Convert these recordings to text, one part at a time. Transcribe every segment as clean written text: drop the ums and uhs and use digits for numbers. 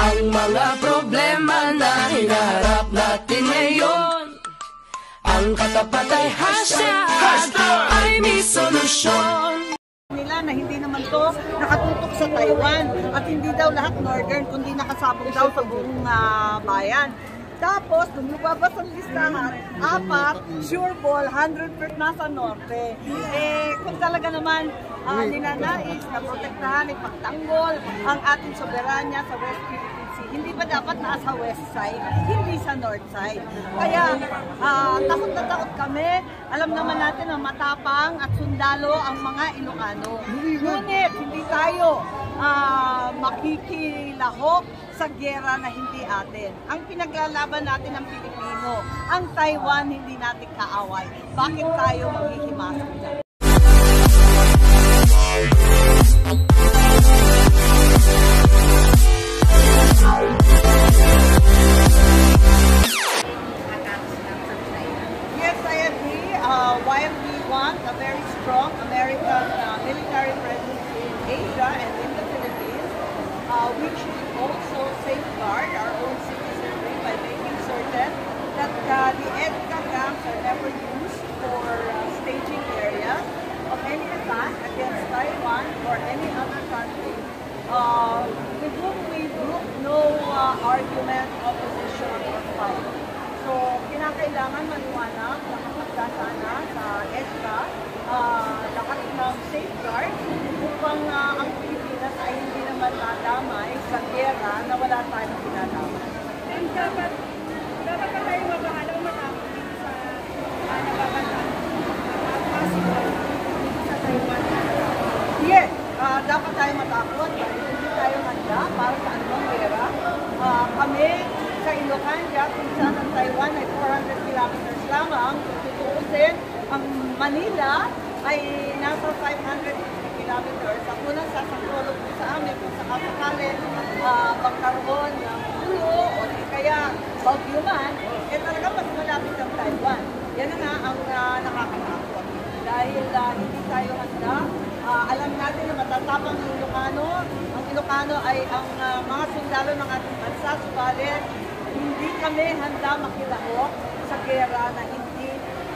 ang mga problema na hinaharap natin ngayon. Ang katapat ay hashtag ay may solusyon. Nila na hindi naman to nakatutok sa Taiwan at hindi daw lahat northern kundi nakasabog daw sa buong bayan. Tapos, nung lumabas ang listahan, 4, sure ball, 100% nasa norte. Kung talaga naman ninanais na protektahan, ipagtanggol ang ating soberanya sa West Philippine Sea, hindi ba dapat nasa west side, hindi sa north side? Kaya, takot na takot kami. Alam naman natin na matapang at sundalo ang mga Ilocano. Ngunit, hindi tayo makikilahok sa gera na hindi atin. Ang pinaglalaban natin ng Pilipino, ang Taiwan hindi natin kaaway. Bakit tayo maghihimasok dyan? Yes, I agree. While we want a very strong American military presence in Asia and in the Philippines, we should also safeguard our own citizenry by making certain that the EDCA camps are never used for staging areas of any attack against Taiwan or any other country with whom we brook no argument, opposition, or fight. So, kinakailangan maliwanag na kapagda sana sa EDCA lahat ng safeguards upang ang Pilipinas ay hindi naman nadamay sa gera na wala tayong pinadamay. And dapat ba tayo mabahala o matakot dito sa nababantaan possible sa Taiwan? Yes, dapat tayo matakot dahil hindi tayo handa para sa anumang gera. Kami sa Ilocania, kung saan ang Taiwan ay 400 kilometers lamang, kung tutuusin, ang Manila ay nasa 550 kilometers. Ang unang sasangkolog sa amin kung sakasakali magkaroon ng ulo o kaya bagyo man, talaga mas malapit ang Taiwan. Yan na nga ang nakakatakot. Dahil hindi tayo handa, alam natin na matatapang ang Ilocano. Ang Ilocano ay ang mga sundalo ng ating bansa, subalit hindi kami handa makilahok sa gera na hindi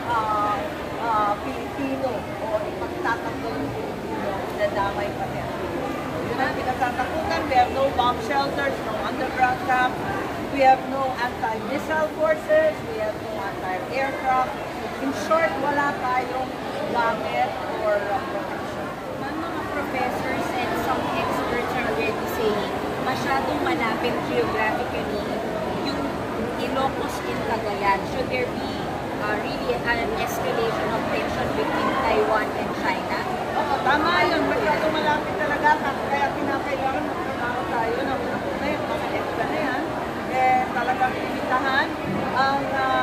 Pilipino o ipagtatanggol ng Pilipino, nadamay pa rin. Yun ang pinatatakutan. We have no bomb shelters, no underground camps, we have no anti-missile forces, we have no anti-aircraft. In short, wala tayong gamit or protection. Mga professors and some experts are already saying masyadong malapit geographically yung Ilocos in Cagayan. Should there be really an escalation of tension between Taiwan and China? Oo, tama yun. Masyadong malapit talaga. Kaya kinakailangan magtrabaho tayo na una yung mga EDCA na yan. Talagang limitahan ang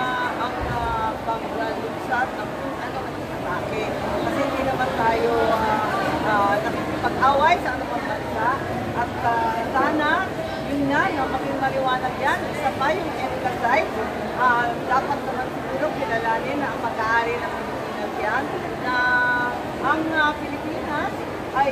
paglunsad ng kung ano ang atake. Kasi hindi naman tayo nakikipag-away sa anumang bansa. At sana, yun nga, maging maliwanag yan. Isa pa yung EDCA site. Dapat naman siguro kilalanin na ang pag-aari ng Pilipinas yan, na ang Pilipinas ay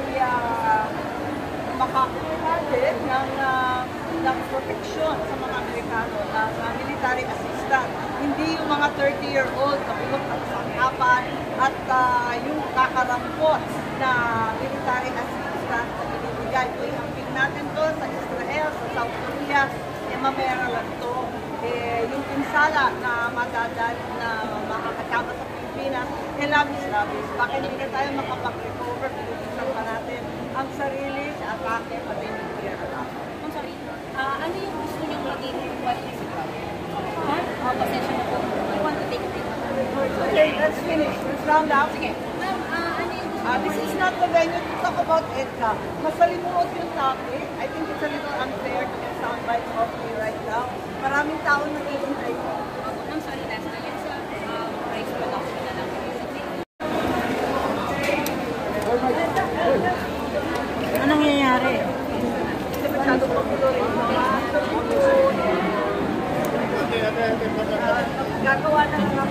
makakuha din ng proteksyon sa mga Amerikano, ng military assistant. Hindi yung mga 30-year-old na bulok at sangkapan at yung kakarampot na military assistant na binibigay. Kung i-amping natin to sa Israel, sa South Korea, mamera lang to. Yung pinsala na makakasama sa Pilipinas, labis-labis. Bakit hindi tayo makapag-recover? Pinutusan pa natin ang sarili sa atake pati nuclear attack. I'm sorry, ano yung gusto niyong maging question? Pasensya na po. I want to take a break. Okay, let's finish. Let's round up. Sige. Ma'am, ano yung gusto This is not the venue to talk about EDCA. Masalimuot yung topic. I think it's a little unfair to get soundbites off me right now. Maraming taong nag-iintay ko. I'm sorry, last na yan sa rice production na lang. Ano nangyayari? Kasi masyado populo rin. Gagawa ng mga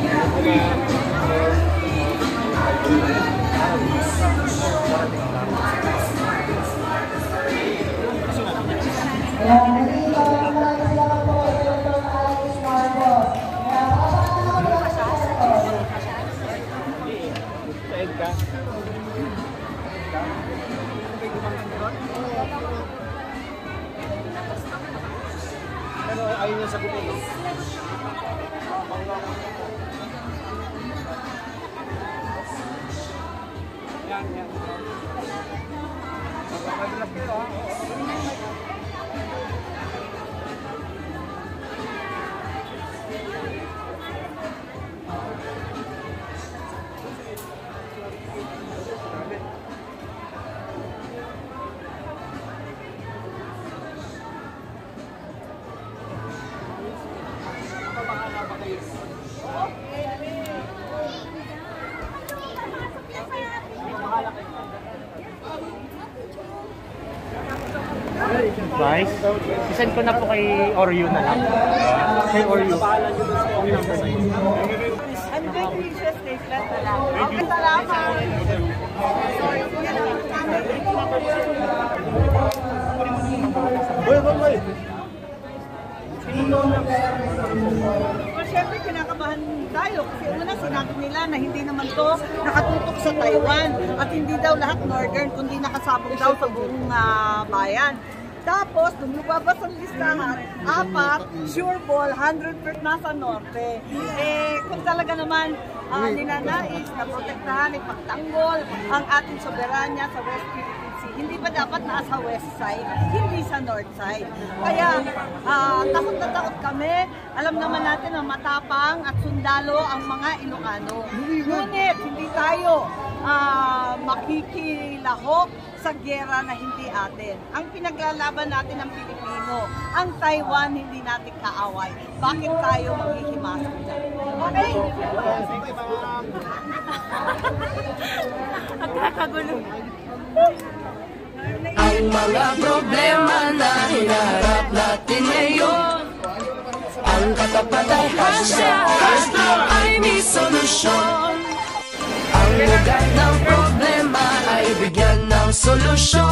pinag kayo yung sagutin, no? Yan, yan. Madulas kayo, ha? Guys, isend ko na po kay Oreo na lang. Kay Oreo. I'm very delicious tasteless na lang. Okay, salamat. Pero syempre kinakabahan tayo kasi una sinabi nila na hindi naman to nakatutok sa Taiwan at hindi daw lahat northern kundi nakasabog daw sa buong bayan. Tapos, nung lumabas ang listahan, 4, sure ball, 100% nasa norte. Kung talaga naman ninanais na protektahan, ipagtanggol ang ating soberanya sa West Philippine Sea, hindi ba dapat nasa west side, hindi sa north side? Kaya, takot na takot kami. Alam naman natin na matapang at sundalo ang mga Ilocano. Ngunit, hindi tayo makikilahok sa gera na hindi atin. Ang pinaglalaban natin ng Pilipino, ang Taiwan hindi natin kaaway. Bakit tayo maghihimasok dyan? Okay? Ang kakagulo. Ang mga problema na hinaharap natin ngayon, ang katapat ay hasya ay may solusyon. Ang ugat ng problema ay bigyan ng solusyon.